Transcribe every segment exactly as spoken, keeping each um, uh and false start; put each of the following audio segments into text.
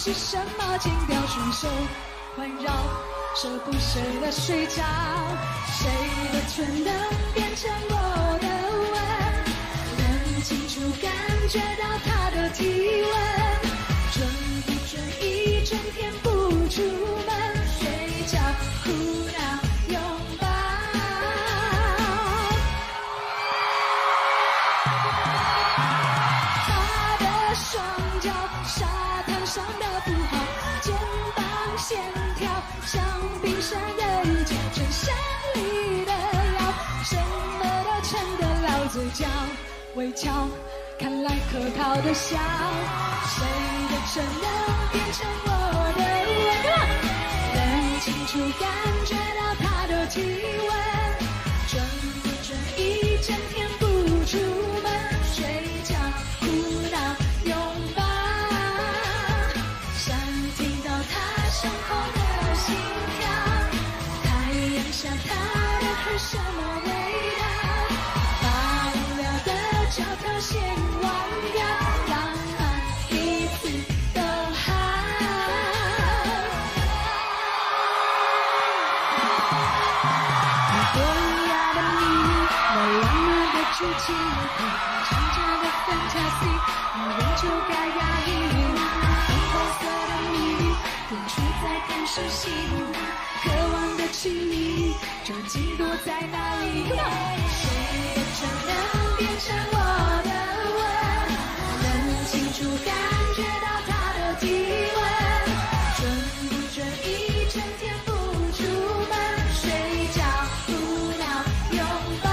是什么？轻掉双手环绕，舍不舍得睡着。谁的唇能变成我的吻？能清楚感觉到他的体温，准不准一整天不出门，睡觉、哭闹、拥抱。他的双脚，沙滩上的符号，肩膀线条像冰山的一角，衬衫里的腰，什么都撑得了，嘴角微翘，看来可靠的笑。谁的唇能变成我的吻？能清楚感觉到他的体温，准不准一整天不出门，睡觉、哭闹、拥抱。想听到他身后的心跳，太阳下他的汗什么味道？把无聊的脚条先忘掉，浪漫一次都好。你多雅的秘密，那浪漫的剧情，唱着的 fantasy， 你仍旧该压抑。粉红色的谜语，点出在电视戏，渴望的情谊，究竟躲在哪里？谁的唇能变成我的吻？能清楚感觉到他的体温，准不准一整天不出门，睡觉、哭闹、拥抱。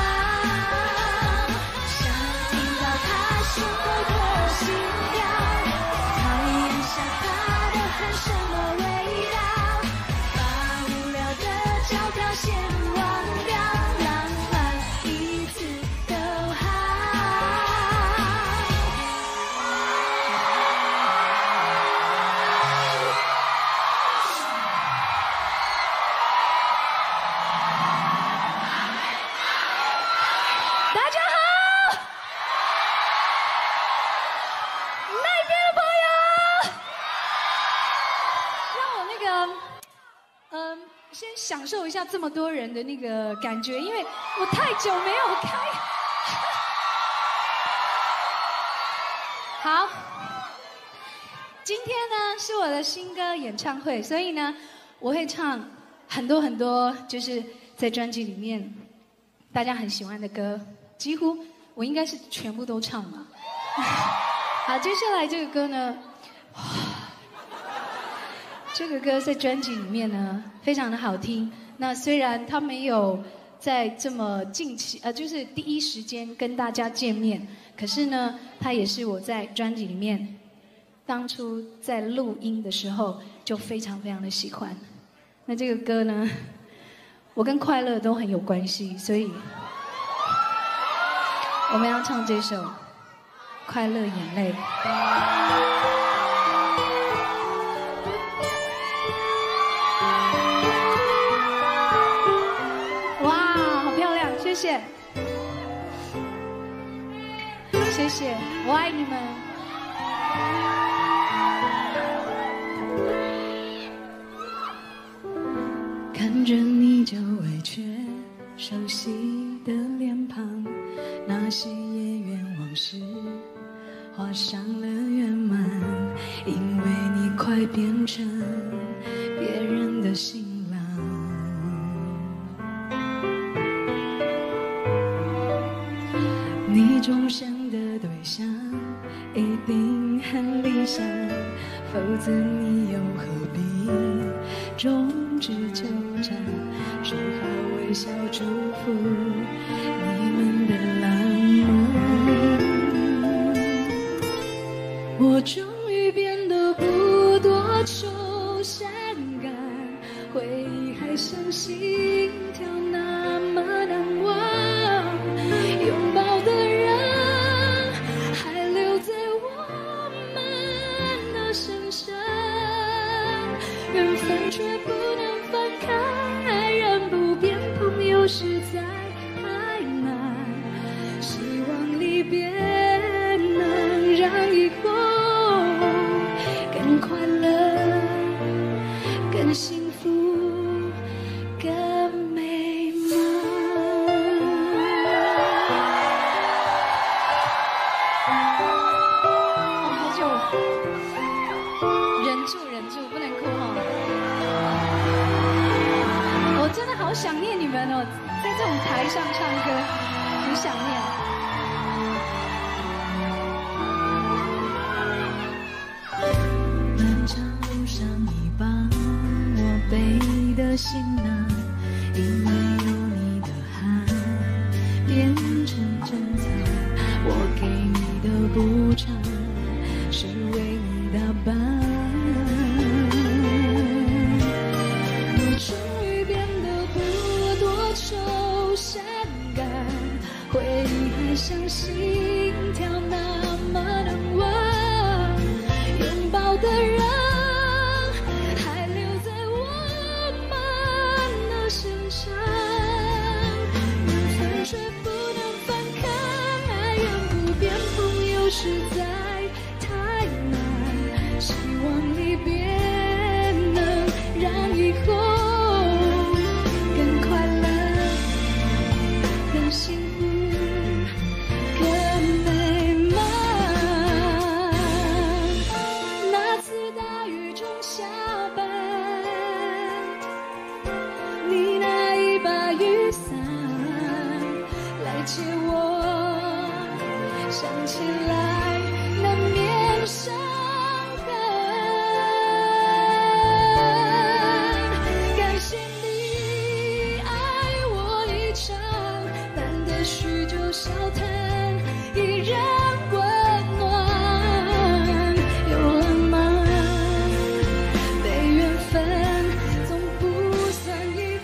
想听到他胸口的心跳，太阳下他的汗什么味道？把无聊的脚条先忘掉，浪漫一次都好。大家好，那边的朋友，让我那个，嗯，先享受一下这么多人的那个感觉，因为我太久没有开。好，今天呢是我的新歌演唱会，所以呢我会唱很多很多，就是在专辑里面大家很喜欢的歌，几乎我应该是全部都唱了。好，接下来这个歌呢，这个歌在专辑里面呢非常的好听。那虽然它没有在这么近期，呃，就是第一时间跟大家见面，可是呢，它也是我在专辑里面当初在录音的时候就非常非常的喜欢。那这个歌呢，我跟快乐都很有关系，所以我们要唱这首《快乐眼泪》。哇，好漂亮，谢谢，谢谢，我爱你们。看着你久违却熟悉的脸庞，那些夜愿往事画上了圆满，因为你快变成别人的新郎。你终生的对象一定很理想，否则你又何必终止纠缠，说好微笑祝福你们的浪漫。我终于变得不多愁善感，回忆还像心跳那么难忘，拥抱的人还留在我们的身上，缘分却不能分开，爱人不变，朋友实在太难，希望离别能让以后更快乐。 们哦，在这种台上唱歌，很想念。漫长路上，你帮我背的行囊，因为有你的汗变成珍藏，我给你的补偿是为你打扮。你终于变得不多愁善感，回忆还像心跳那么难忘，拥抱的人还留在我们的身上，缘分却不能翻看，爱人不变，朋友实在太难，希望你别能让以后更快乐更幸福更美满。那次大雨中下班，你拿一把雨伞来接我，想起来难免伤痕。感谢你爱我一场，难得许久笑谈依然温暖，有浪漫被缘分总不算遗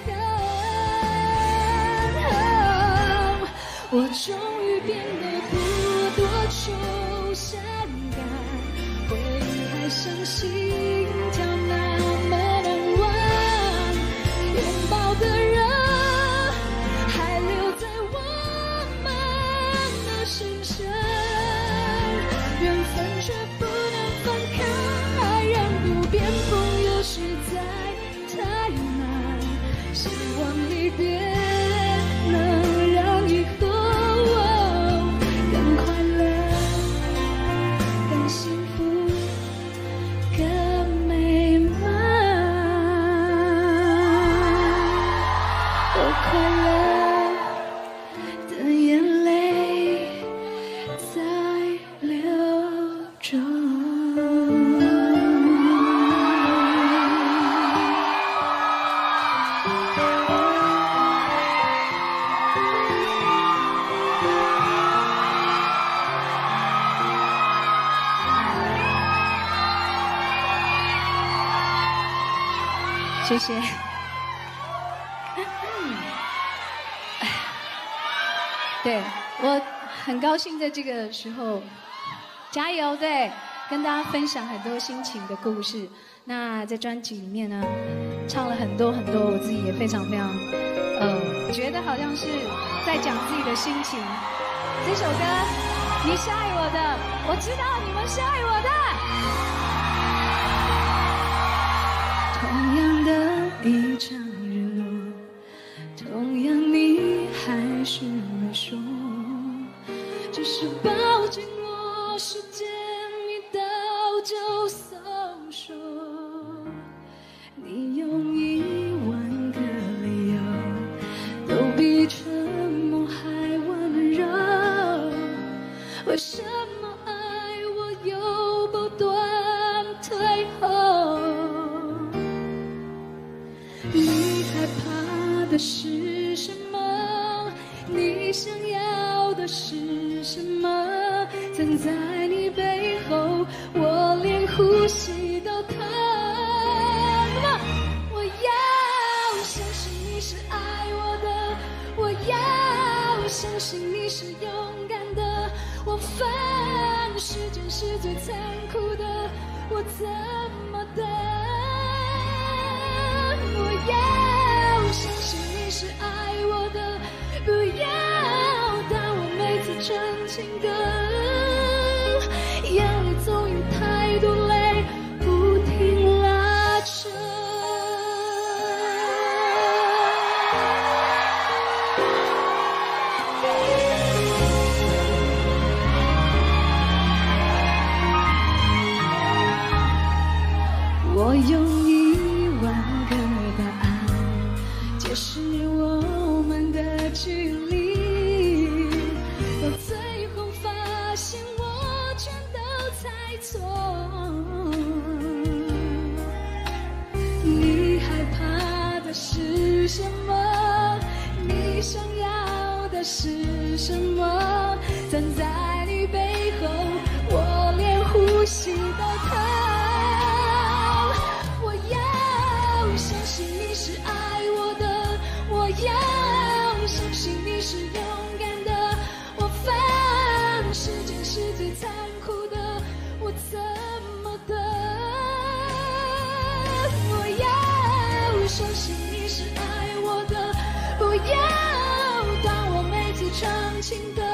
憾。我终于变得不多愁善感，回忆还像心跳那么难忘，拥抱的人还留在我们的身上，缘分却不能翻看，爱人不变，朋友实在太难，希望你别能让以后更快乐更幸福更美满。我快乐的眼泪在流中。谢谢。对，我很高兴在这个时候，加油！对，跟大家分享很多心情的故事。那在专辑里面呢，唱了很多很多，我自己也非常非常，呃，觉得好像是在讲自己的心情。这首歌，你是爱我的，我知道你们是爱我的。同样的一场日落，同样你还是没说，只是抱紧我，时间一到就松手。你用一万个理由，都比沉默还温柔。为什么爱我又不断退后？你害怕的是什么？你想要的是什么？站在你背后，我连呼吸都疼。我要相信你是爱我的，我要相信你是勇敢的。我分时间是最残酷的，我怎么等？我要相信你是爱我的，不要当我每次唱情歌，眼里总有太多泪不停拉扯。我用一万个答案解释我距离，到最后发现我全都猜错。你害怕的是什么？你想要的是什么？站在你背后，我连呼吸都疼。我要相信你是爱我的，我要相信你是勇敢的。我犯时间是最残酷的，我怎么等？我要相信你是爱我的，不要当我每次唱情歌，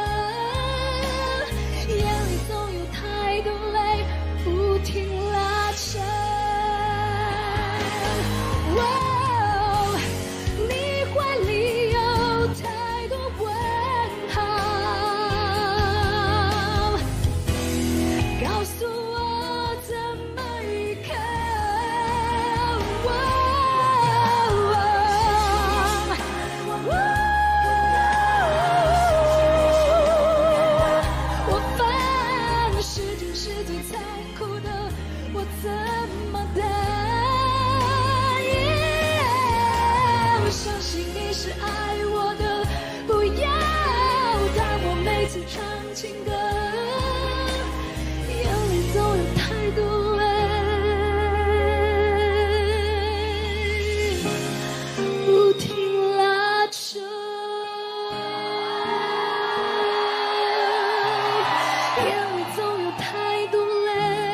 眼里总有太多泪不停拉扯。哦，你怀里有太多问号，告诉我怎么依靠。我犯时间是最残酷的，我怎么等？相信你是爱我的，不要当我每次唱情歌，眼里总有太多泪不停拉扯，眼里总有太多泪。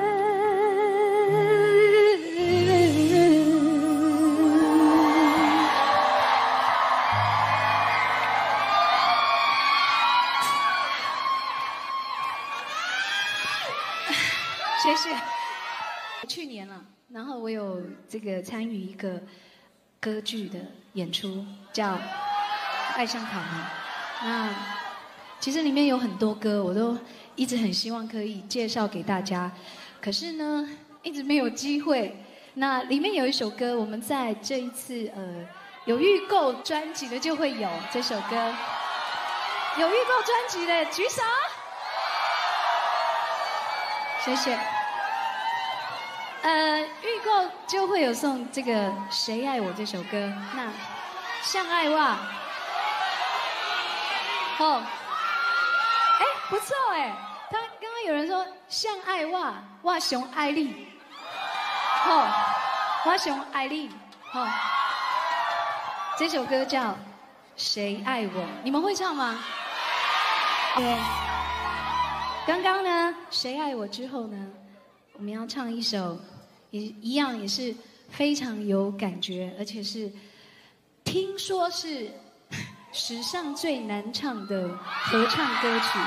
谢谢。去年了，然后我有这个参与一个歌剧的演出，叫《爱上卡门》。那其实里面有很多歌，我都一直很希望可以介绍给大家，可是呢，一直没有机会。那里面有一首歌，我们在这一次呃有预购专辑的就会有这首歌，有预购专辑的举手。谢谢。呃，预购就会有送这个《谁爱我》这首歌。那像爱哇，哦，哎，不错哎。他刚刚有人说像爱哇，哇熊爱丽，哦，哇熊爱丽，哦，这首歌叫《谁爱我》，你们会唱吗？对。刚刚呢，谁爱我之后呢，我们要唱一首，也一样也是非常有感觉，而且是听说是史上最难唱的合唱歌曲。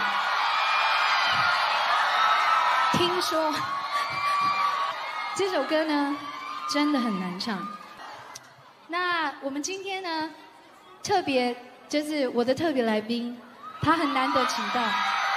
听说这首歌呢，真的很难唱。那我们今天呢，特别就是我的特别来宾，他很难得请到。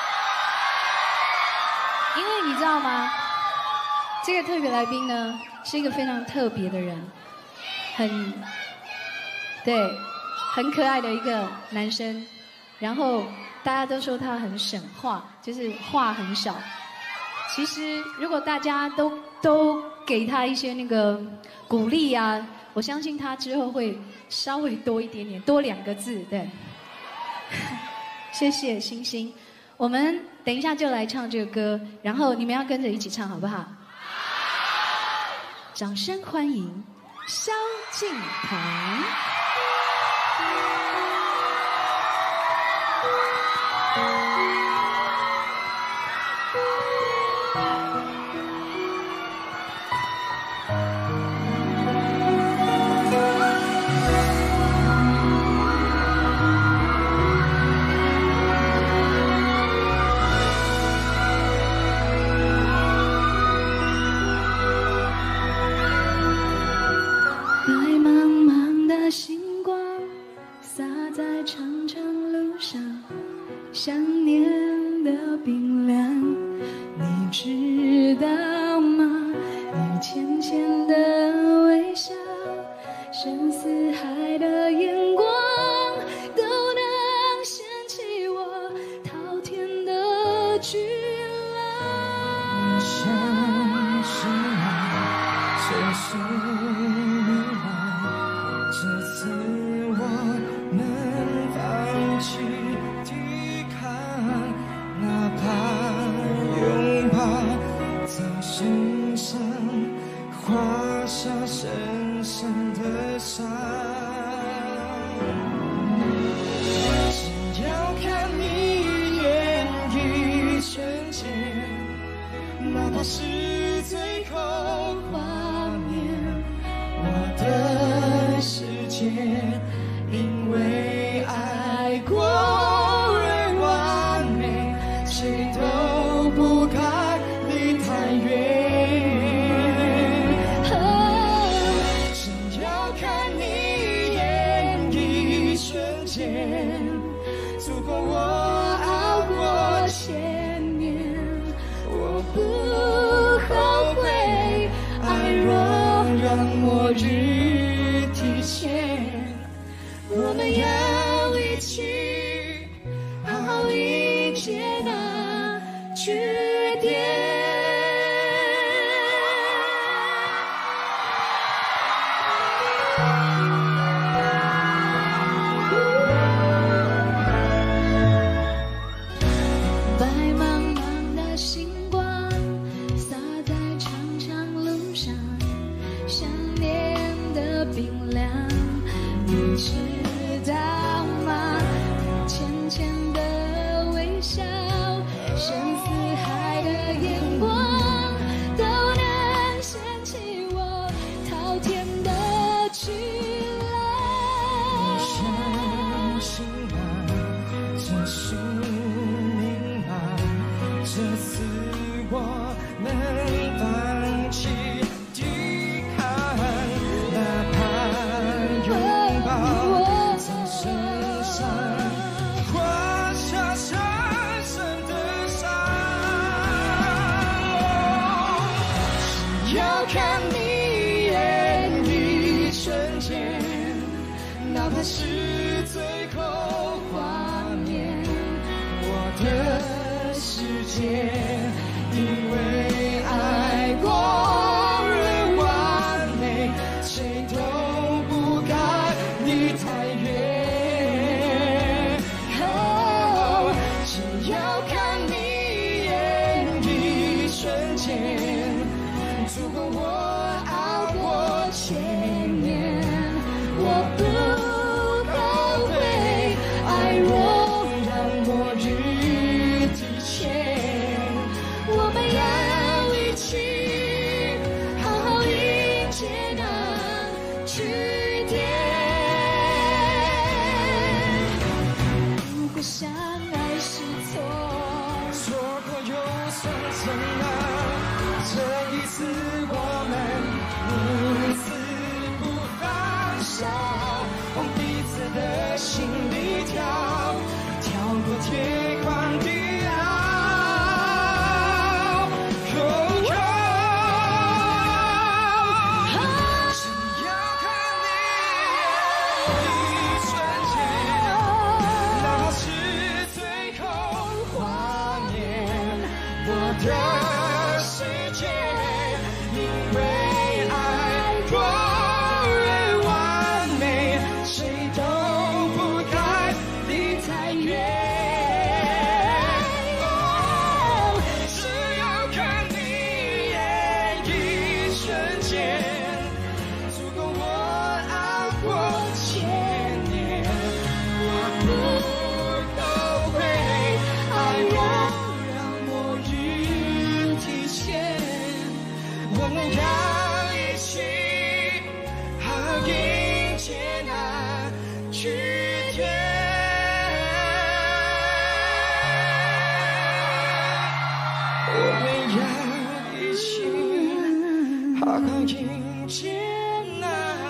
因为你知道吗？这个特别来宾呢，是一个非常特别的人，很，对，很可爱的一个男生。然后大家都说他很省话，就是话很少。其实如果大家都都给他一些那个鼓励啊，我相信他之后会稍微多一点点，多两个字，对。谢谢星星。我们等一下就来唱这个歌，然后你们要跟着一起唱，好不好？掌声欢迎萧敬腾。想念的冰凉，你知道吗？你浅浅的微笑，深似海的眼光，都真是明白，这次我们放弃抵抗，哪怕拥抱在身上画下深深的伤。只要看你眼一瞬间，哪怕是最后画面，我的世界因为爱过而完美，谁都不该离太远。只要看你眼一瞬间，足够我熬过千年。我不后悔，爱若让末日提前，我们要一起好好迎接那句点。 白茫茫的星光洒在长长路上，想念的冰凉，你知道吗？浅浅的微笑，深似海的眼光，都能掀起我滔天的巨浪。 相信吗？这是明白，这次我们放弃抵抗，哪怕拥抱在身上画下深深的伤。只要看你眼一瞬间，哪怕是最后画面，我的世界因为爱过而完美，谁都不该离太远。哦，只要看你眼一瞬间，足够我熬过千年。我不后悔，爱若让末日提前，我们要一起好好迎接那句点。 如果相爱是错， 错过又算怎样？这一次我们彼此不放手，往彼此的心里跳，跳过天荒地老。哦哦只要看你一瞬间，哪怕是最后画面，我的世界因为爱过而完美，谁都不该离太远。哦，只要看你眼一瞬间，足够我熬过千年。我不后悔，爱若让末日提前，我们要一起好好迎接那句点。我们要一起好好迎接那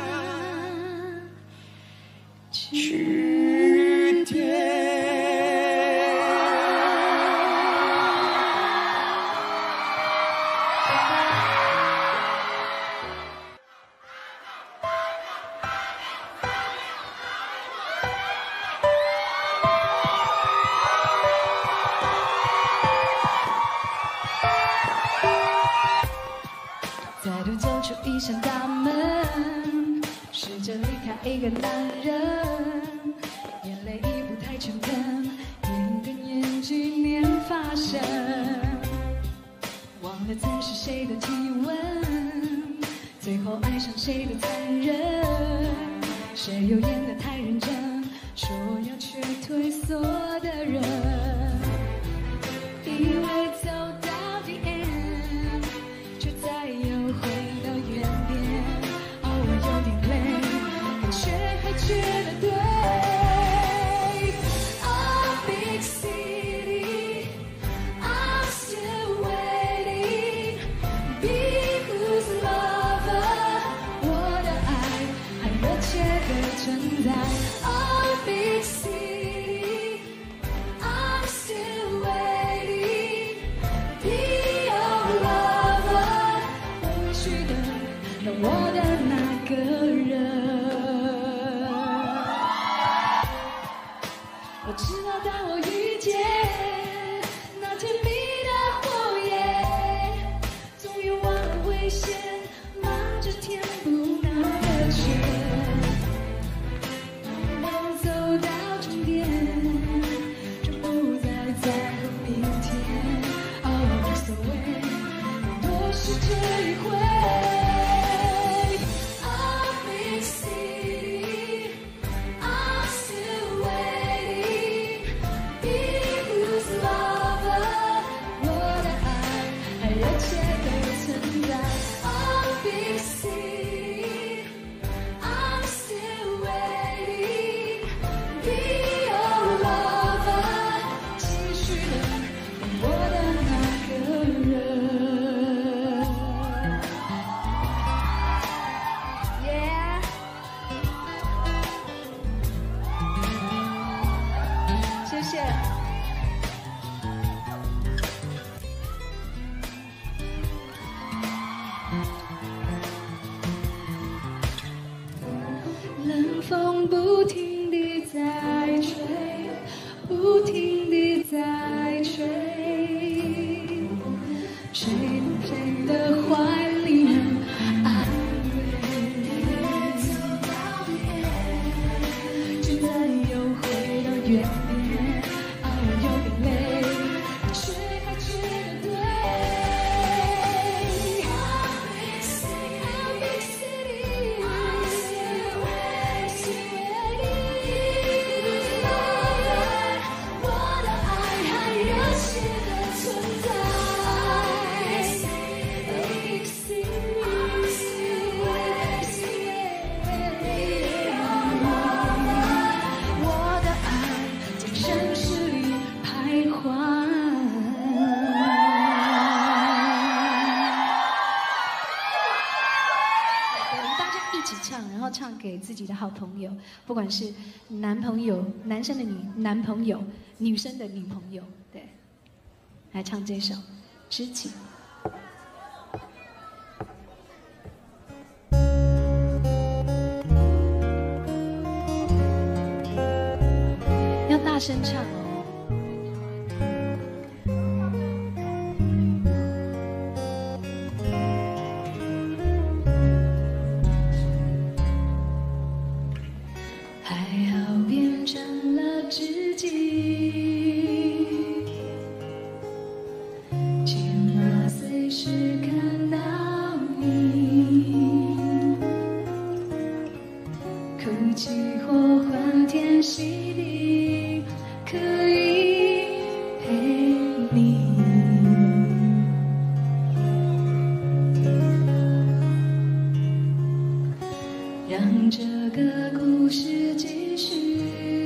句点。 再度走出一闭上大门，试着离开一个男人，眼泪已不太诚恳，一瞪眼几年发生，忘了曾是谁的体温，最后爱上谁的残忍，谁又演得太认真，说要却退缩的人，以为走到底 end， 却再又回到原点。偶尔有点累，但却还觉得对。A big city, I'm still waiting. Be who's lover， 我的爱还热切的存在。A big city, I'm still waiting. Be your lover， 我允许的，当我的那个人。我知道，当我遇见那甜蜜的火焰，总有忘了危险，忙着填补那个圈。能走到终点，就不再在乎明天。哦，无所谓，多是这一回。A big city, I'm still waiting. Be who's lover， 我的爱还热切的存在。A big city, I'm still waiting. Be your lover， 继续的当我的那个人。Yeah， 谢谢。冷风不停地在吹，不停地在吹，谁谁的怀里能安慰？现在又回到原点，偶尔有点累，却还觉得对。A big city, I'm still waiting. 我的爱还热切的存在。A big city, I'm still waiting. 我的爱在城市里徘徊。我们大家一起唱，然后唱给自己的好朋友，不管是男朋友、男生的女男朋友、女生的女朋友，对，来唱这首《知己》。要大声唱哦。还好变成了知己，起码随时看到你，哭泣或欢天喜地，可以陪你。让这个故事继续，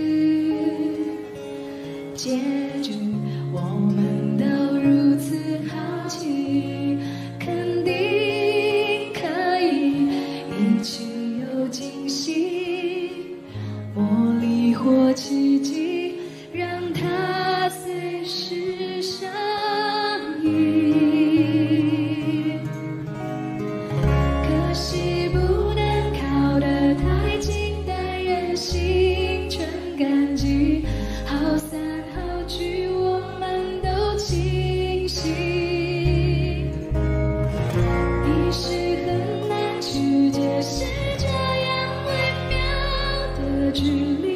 结局我们都如此好奇，肯定可以一起有惊喜，魔力或奇迹，让它随时相遇。可惜不能靠得太近，但人心存感激，好散好聚。 是这样微妙的距离。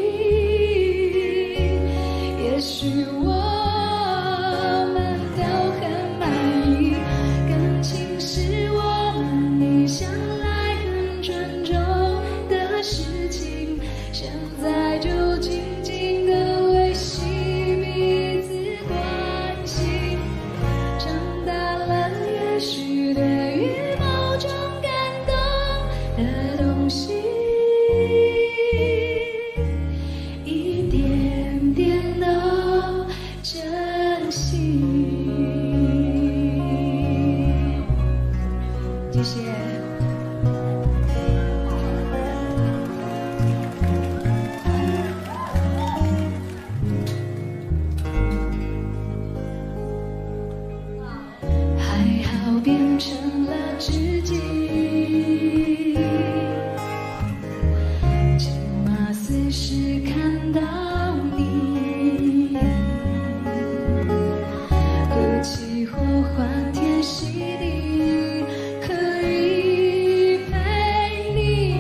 也许我们都很满意，感情是我们一向来很尊重的事情，现在就静静的维系彼此关系。长大了，也许对于某种感动的东西，一点点都珍惜。谢谢。还好变成了知己，起码随时看到你，哭泣或欢天喜地，可以陪你。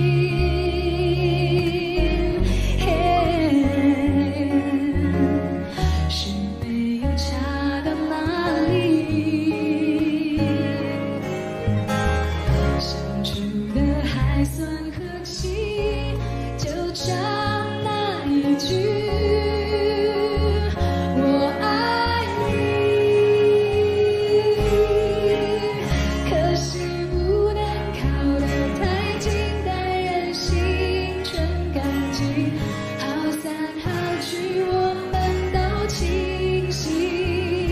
是没有差到哪里，相处的还算和气，就唱那一句我爱你。可惜不能靠得太近，但人心存感激，好散好聚我们都清晰。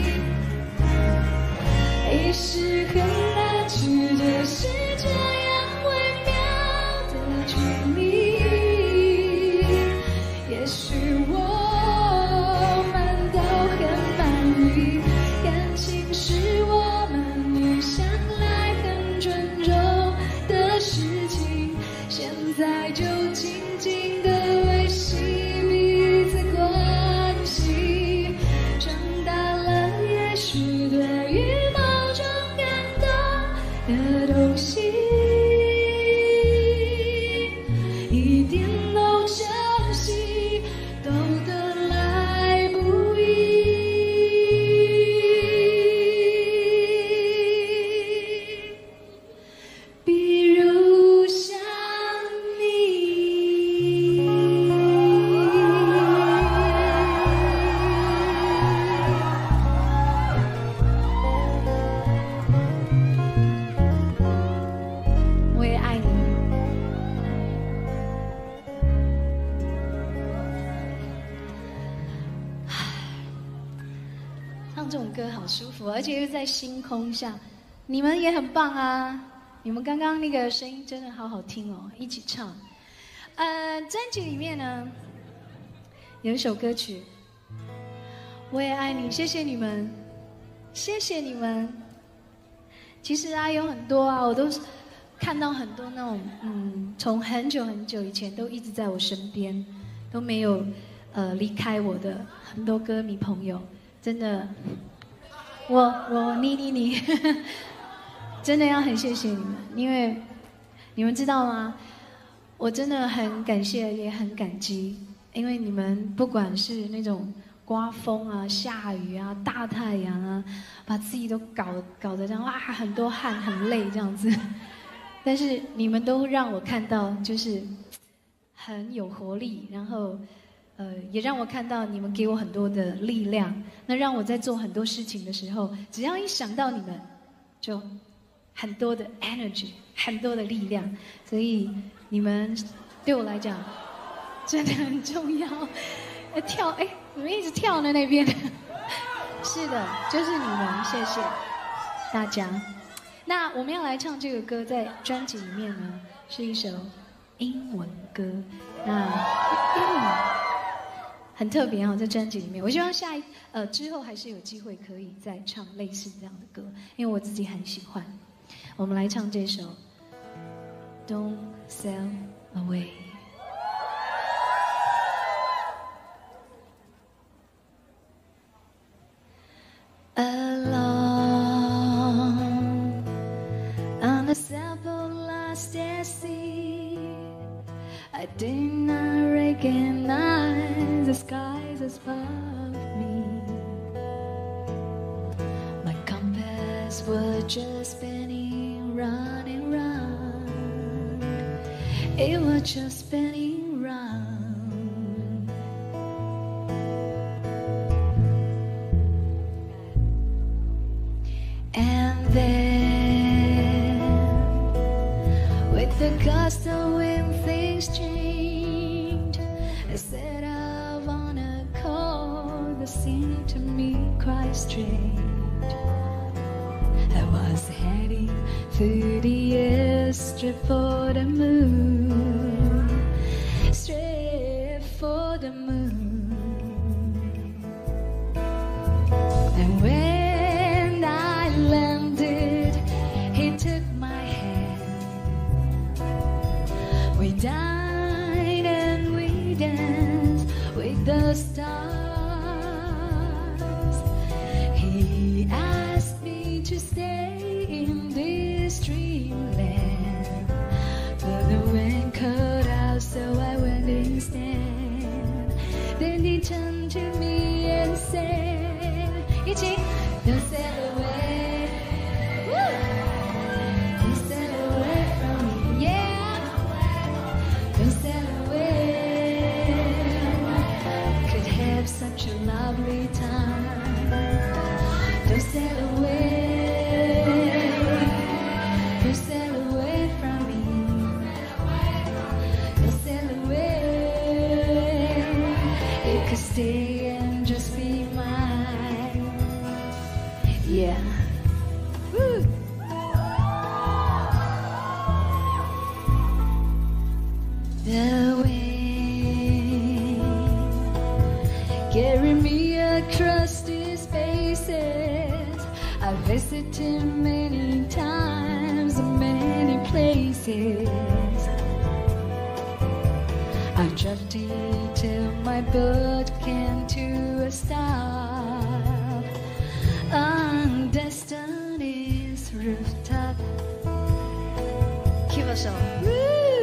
一时很难去解释这样微妙的距离，也许我们都很满意，感情是我们一向来很尊重的事情，现在就静静的维系彼此关系。长大了，也许对于某种感动的东西，一点都珍惜，懂得来不易。比如像你。我也爱你。唱这种歌好舒服，而且又在星空下。你们也很棒啊！你们刚刚那个声音真的好好听哦，一起唱。呃，专辑里面呢有一首歌曲，我也爱你，谢谢你们，谢谢你们。其实啊，有很多啊，我都看到很多那种，嗯，从很久很久以前都一直在我身边，都没有呃离开我的很多歌迷朋友，真的，我我你你你，真的要很谢谢你们，因为你们知道吗？我真的很感谢，也很感激，因为你们不管是那种刮风啊、下雨啊、大太阳啊，把自己都搞搞得这样哇，很多汗、很累这样子，但是你们都让我看到，就是很有活力，然后呃，也让我看到你们给我很多的力量，那让我在做很多事情的时候，只要一想到你们，就很多的 energy， 很多的力量，所以你们对我来讲真的很重要。哎，跳，哎，怎么一直跳呢？那边是的，就是你们，谢谢大家。那我们要来唱这个歌，在专辑里面呢，是一首英文歌。那、嗯、很特别哦，在专辑里面，我希望下一呃之后还是有机会可以再唱类似这样的歌，因为我自己很喜欢。我们来唱这首《Don't Sail Away》。Alone on the sailboat last just at sea. I did not recognize the skies above me. My compass was just spinning round and round. It was just spinning round. And then, with the gust of wind, things changed. I set off on a call that seemed to me quite strange. I was heading through the air straight for the moon, straight for the moon. And when I landed, he took my hand. We dined and we danced with the stars. He asked me to stay in this dreamland, but the wind cut out, so I went instead. Then he turned to me and said, "Ichi, don't sail away, woo! Don't sail away from me, yeah. Don't sail away. Could have such a lovely time. Don't sail away, don't sail away from me. Don't sail away. It could stay and just be mine, yeah." Woo! The wind carry me across these spaces. I visited many times in many places. I drifted till my boat came to a stop on destiny's rooftop. Keep us on. Woo!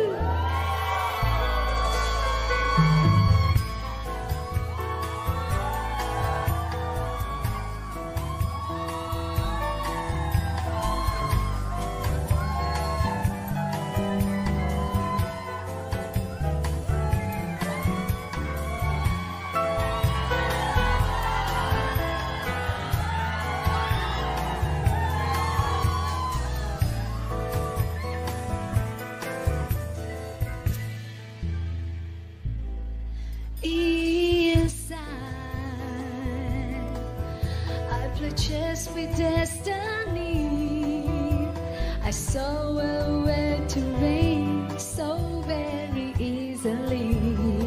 Inside, I played chess with destiny. I saw a way to reign so very easily,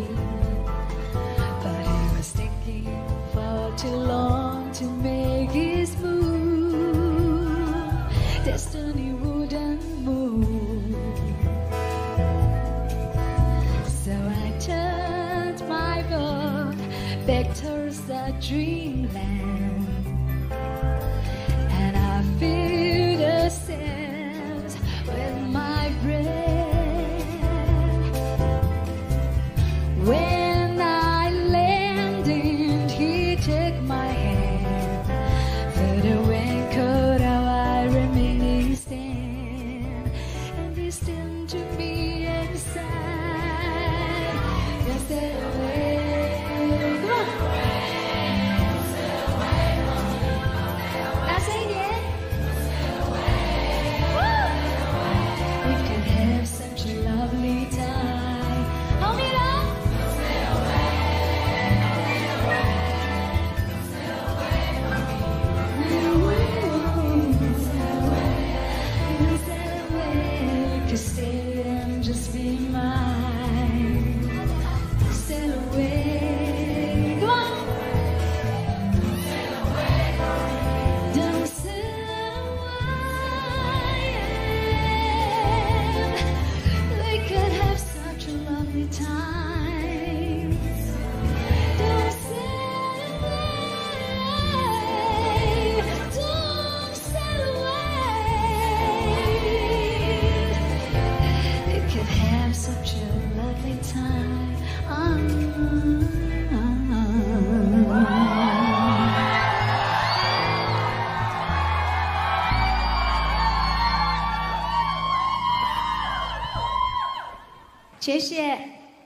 but he was taking far too long to make his move. Destiny wouldn't move, so I turned my boat back towards that dreamland, and I filled the sails with my breath. When I landed, he took my hand. Through the wind cut out, I remained stand, and he stood to me inside. Don't sail away. I say yeah. We could have such a lovely time. Hold me up. Don't sail away, 'cause stay and 谢谢。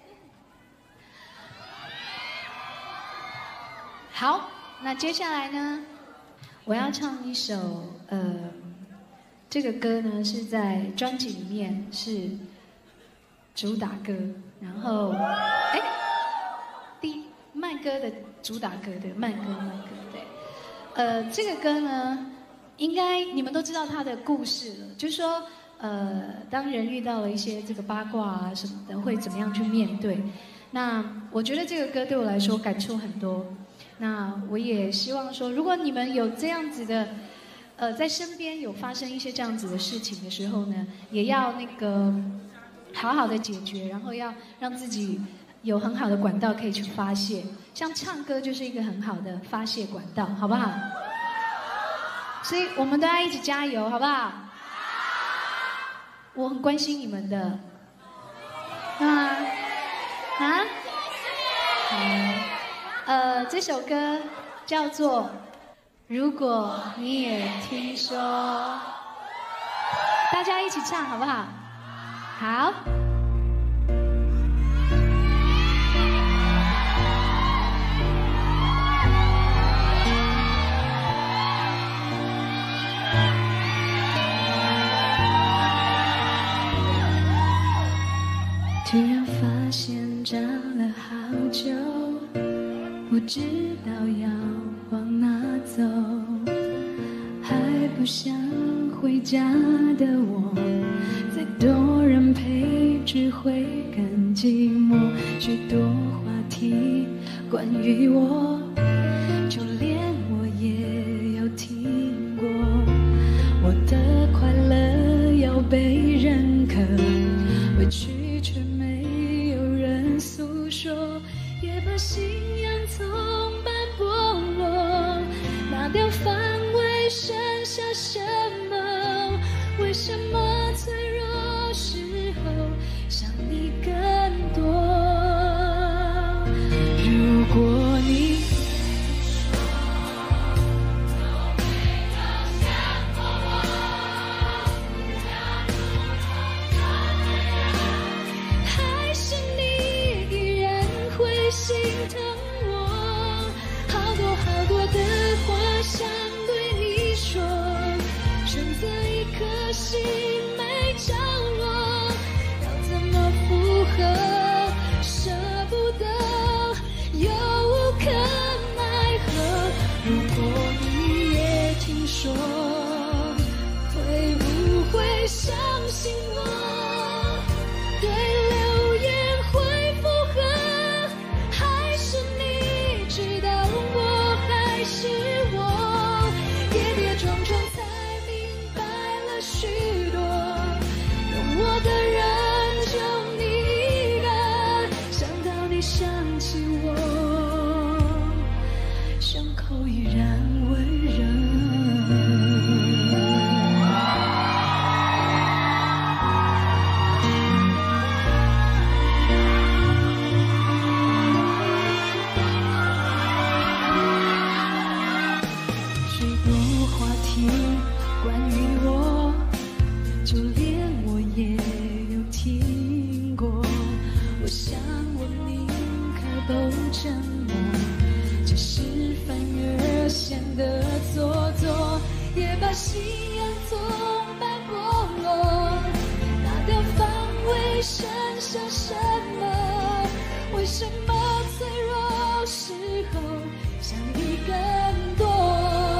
好，那接下来呢，我要唱一首呃，这个歌呢是在专辑里面是主打歌，然后哎，第慢歌的主打歌对，慢歌慢歌对，呃，这个歌呢，应该你们都知道它的故事了，就是说。呃，当人遇到了一些这个八卦啊什么的，会怎么样去面对？那我觉得这个歌对我来说感触很多。那我也希望说，如果你们有这样子的，呃，在身边有发生一些这样子的事情的时候呢，也要那个好好的解决，然后要让自己有很好的管道可以去发泄。像唱歌就是一个很好的发泄管道，好不好？所以我们都要一起加油，好不好？我很关心你们的，啊啊，好，呃，这首歌叫做《如果你也听说》，大家一起唱好不好？好。突然发现站了好久，不知道要往哪走，还不想回家的我，再多人陪只会更寂寞。许多话题关于我，就连我也有听过，我的快乐要被认可，委屈却没有人诉说，也把信仰从半剥落，拿掉防卫，剩下什么？为什么脆弱时候想你更多？如果你心疼我，好多好多的话想对你说，选择一颗心没着落，要怎么附和？舍不得，又无可奈何。如果你也听说，会不会相信我？对流言会附和？是我跌跌撞撞才明白了许多，有我的人就你一个，想到你想起我，伤口依然温热。关于我，就连我也有听过，我想我宁可都沉默，只是反而显得做作，也把信仰从半剥落，拿掉防卫，剩下什么？为什么脆弱时候想你更多？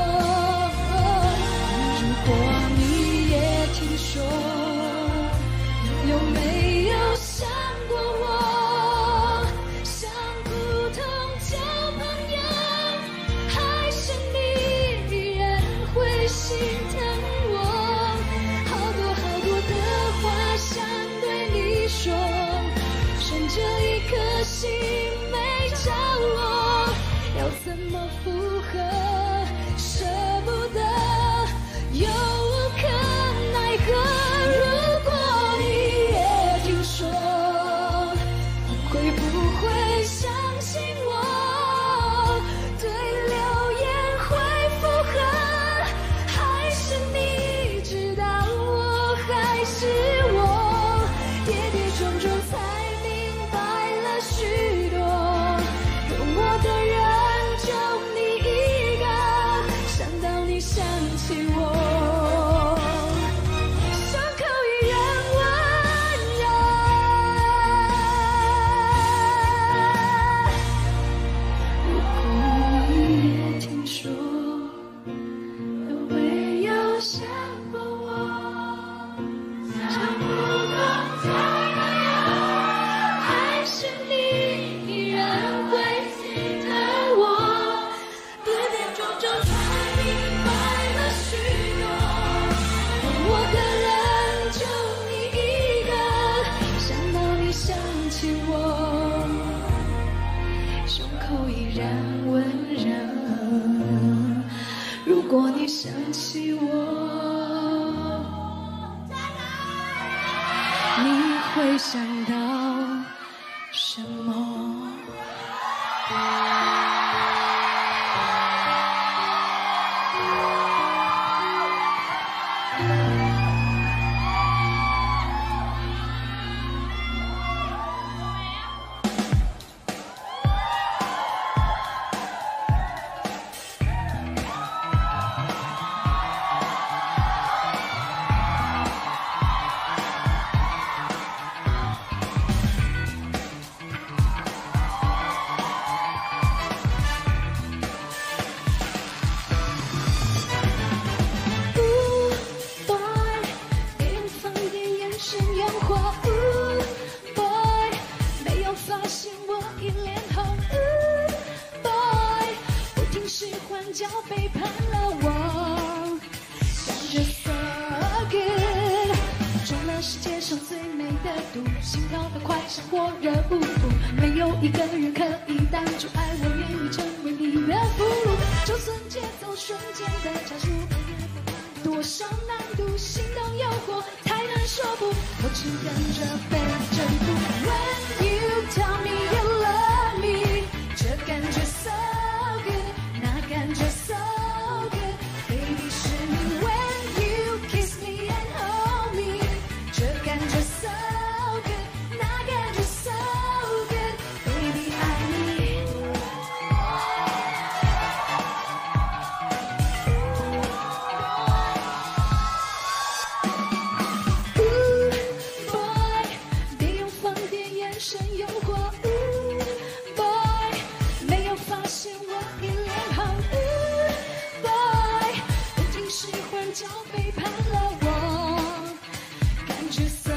如果你也听说，有没有想过我？像普通交朋友，还是你依然会心疼我？好多好多的话想对你说，顺着一颗心没着落，要怎么附和？舍不得，又无可奈何。如果你也听说，会不会相信我？对流言会附和？还是你知道我还是我？跌跌撞撞才许多，懂我的人就你一个，想到你想起我，伤口依然温热。如果你也听说有会有想过我，想不懂在哪样，还是你依然会记得我，跌跌撞撞才明白了许多，懂我的人就你一个，想到你想起我，胸口依然温热。如果你想起我，你会想到什么？叫背叛了我，感觉 so good， 中了世界上最美的毒，心跳得快像火热舞步，没有一个人可以挡住爱，我愿意成为你的俘虏，就算节奏瞬间的加速，多少难度，心动诱惑，太难说不，我只等着被征服。When you tell me you love me， 这感觉 so good， 那感觉 so good， baby 是你。When you kiss me and hold me， 这感觉 so good， 那感觉 so good， baby 爱你。Boy， 别用放电眼神诱惑。Boy， 没有发现我一脸红。Boy， 不经是一会儿就背叛了我，感觉 so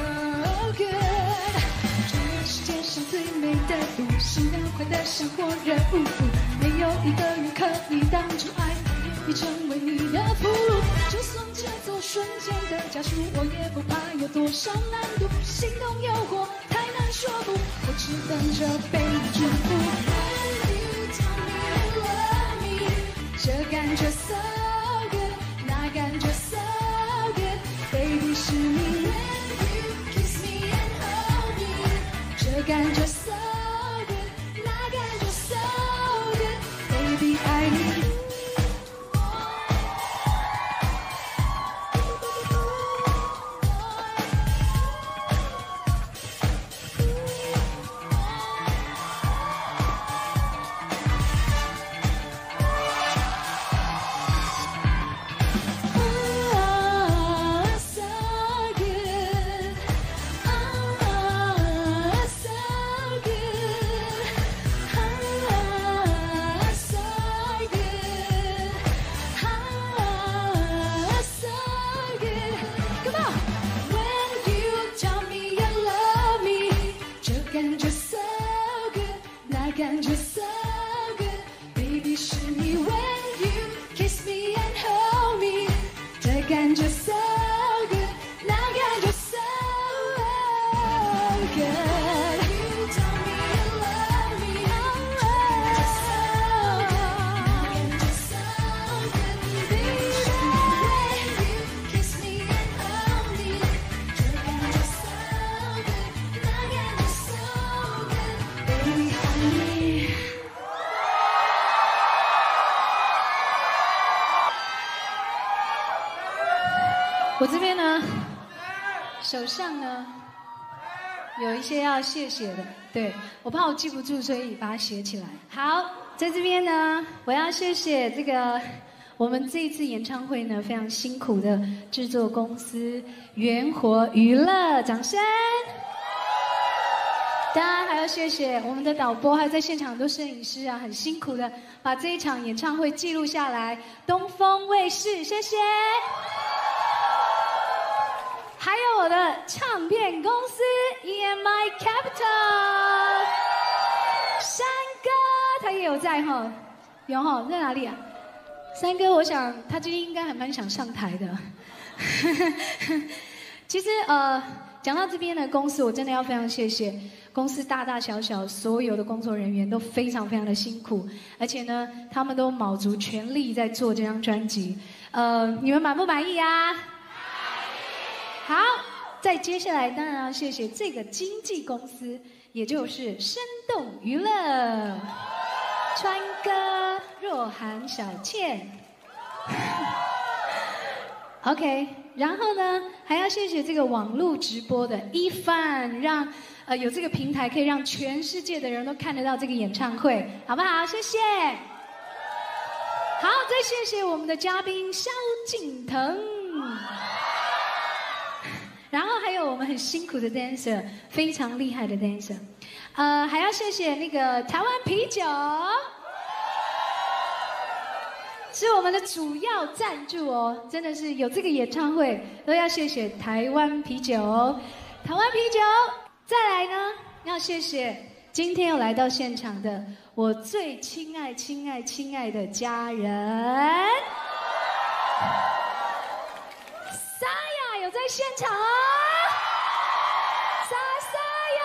good， 中了世界上最美的毒，心跳快得像火热舞步，没有一个人可以挡住爱，已成为你的俘虏，就算节奏瞬间的加速，我也不怕有多少难度，心动诱惑，太难说不，我只等着被祝福。这感觉 so good， 那感觉 so good， baby 是你。When you kiss me and hold me， 这感觉 so good， 那感觉 so good， baby 爱你。感觉 so good， baby 是你。When you kiss me and hold me， 这感觉 so good， 那感觉 so good。You tell me you love me， 这感觉 so good， 那感觉 so good， baby 是你。When you kiss me and hold me， 这感觉 so good， 那感觉 so good，baby 爱你。我这边呢，手上呢有一些要谢谢的，对，我怕我记不住，所以把它写起来。好，在这边呢，我要谢谢这个我们这一次演唱会呢非常辛苦的制作公司元活娱乐，掌声。当然还要谢谢我们的导播，还有在现场很多摄影师啊，很辛苦的把这一场演唱会记录下来。东风卫视，谢谢。还有我的唱片公司 E M I Capital， 山哥他也有在哈，有哈，在哪里啊？山哥，我想他今天应该还蛮想上台的。其实呃，讲到这边的公司，我真的要非常谢谢公司大大小小所有的工作人员都非常非常的辛苦，而且呢，他们都卯足全力在做这张专辑。呃，你们满不满意啊？好，再接下来当然要谢谢这个经纪公司，也就是生动娱乐，川哥、若涵、小倩。OK， 然后呢，还要谢谢这个网络直播的一帆，让呃有这个平台可以让全世界的人都看得到这个演唱会，好不好？谢谢。好，再谢谢我们的嘉宾萧敬腾。然后还有我们很辛苦的 dancer， 非常厉害的 dancer， 呃，还要谢谢那个台湾啤酒，是我们的主要赞助哦，真的是有这个演唱会都要谢谢台湾啤酒，台湾啤酒。再来呢，要谢谢今天又来到现场的我最亲爱、亲爱、亲爱的家人。有在现场啊，莎莎呀，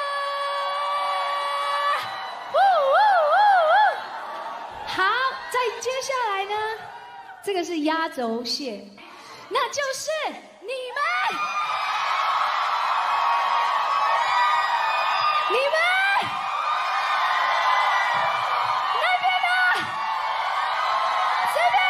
呜呜呜呜！好，再接下来呢，这个是压轴蟹，那就是你们，你们那边呢，这边。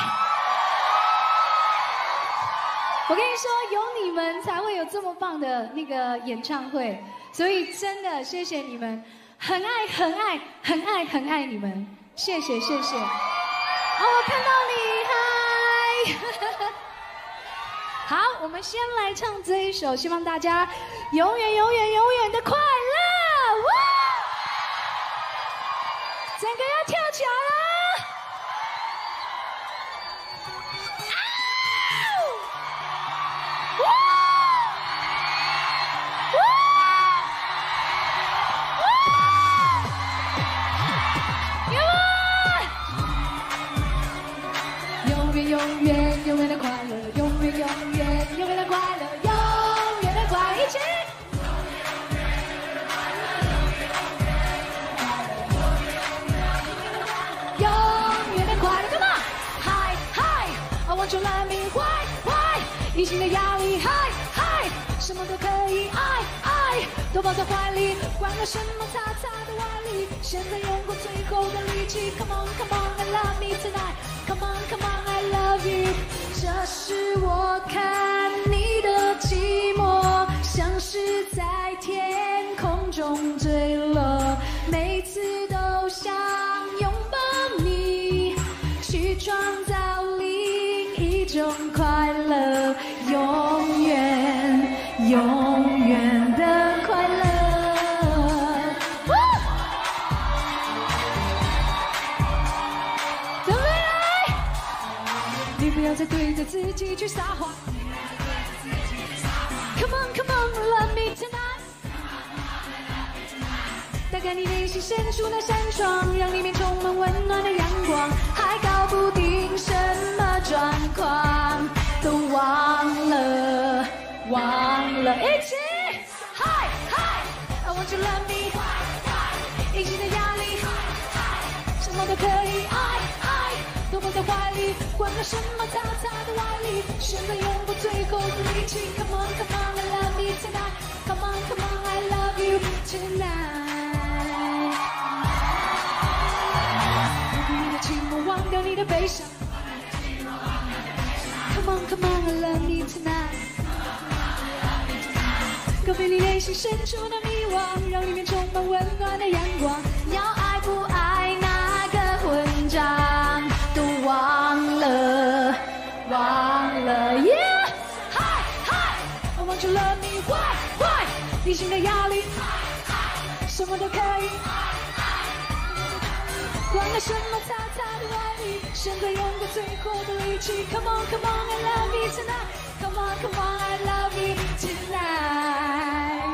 我跟你说，有你们才会有这么棒的那个演唱会，所以真的谢谢你们，很爱很爱很爱很爱你们，谢谢谢谢。哦，我看到你，嗨！好，我们先来唱这一首，希望大家永远永远永远的快乐！哇！整个要跳起来了！永远永远的快乐，永远永远永远的快乐，永远的快乐，一起。永远的快乐 ，Come on， 嗨嗨 ，I want you let me why why， 隐形的压力嗨嗨，什么都可以爱爱，都抱在怀里，管了什么擦擦的外力，现在用过最后的力气 ，Come on come on and love me tonight，Come on come on。I love you， 这是我看你的寂寞，像是在天空中坠落，每次都想拥抱你，去创造另一种快乐，永远永远的快乐。不要再对着自己去撒谎 Come on, come on, love me tonight 打开你内心深处的扇窗，让里面充满温暖的阳光，还搞不定什么状况，都忘了忘了一起 Hi, hi I want you love me 隐形的压力什么都可以爱爱都抱在怀里，管了什么擦擦的外力，现在用过最后的力气 Come on, come on, I love me tonight Come on, come on, I love you tonight 忘掉你的寂寞，忘掉你的悲伤 Come on, come on, I love me tonight 告别你内内心深处的迷惘，让里面充满温暖的阳光。要爱不爱那个混账，都忘了，忘了。Yeah， 嗨嗨，我忘记了你 ，Why Why？ 内心的压力，什么都可以。管了什么擦擦的外力，现在用过最后的力气。Come on Come on I love you tonight。Come on Come on I love you tonight。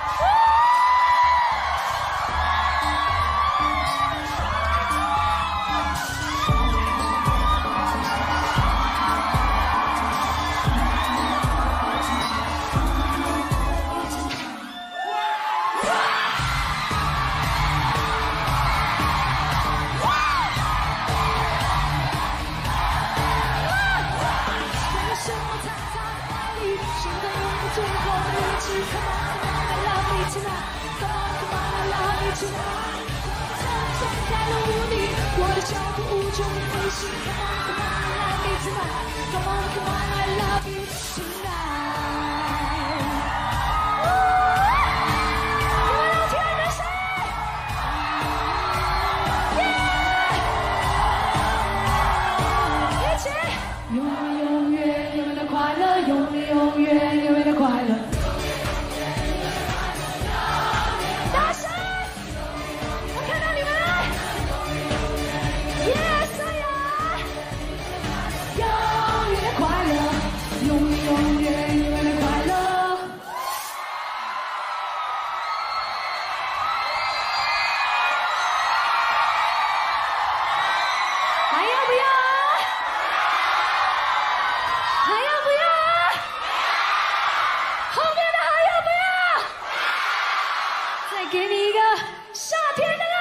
最后的力气 ，Come on Come on I love you tonight。Come on Come on I love you tonight。松开了无力，我的脚步无穷飞行。Come on Come on I love you tonight。Come on Come on I love you tonight。有没有天的谁？一起，永远永远永远的快乐，永远永远永远的快乐。大声！我看到你们了。Yes， 永远的快乐，永远永远永远的快乐。还要不要啊？还要不要啊？后面的还要不要？再给你一个夏天的爱。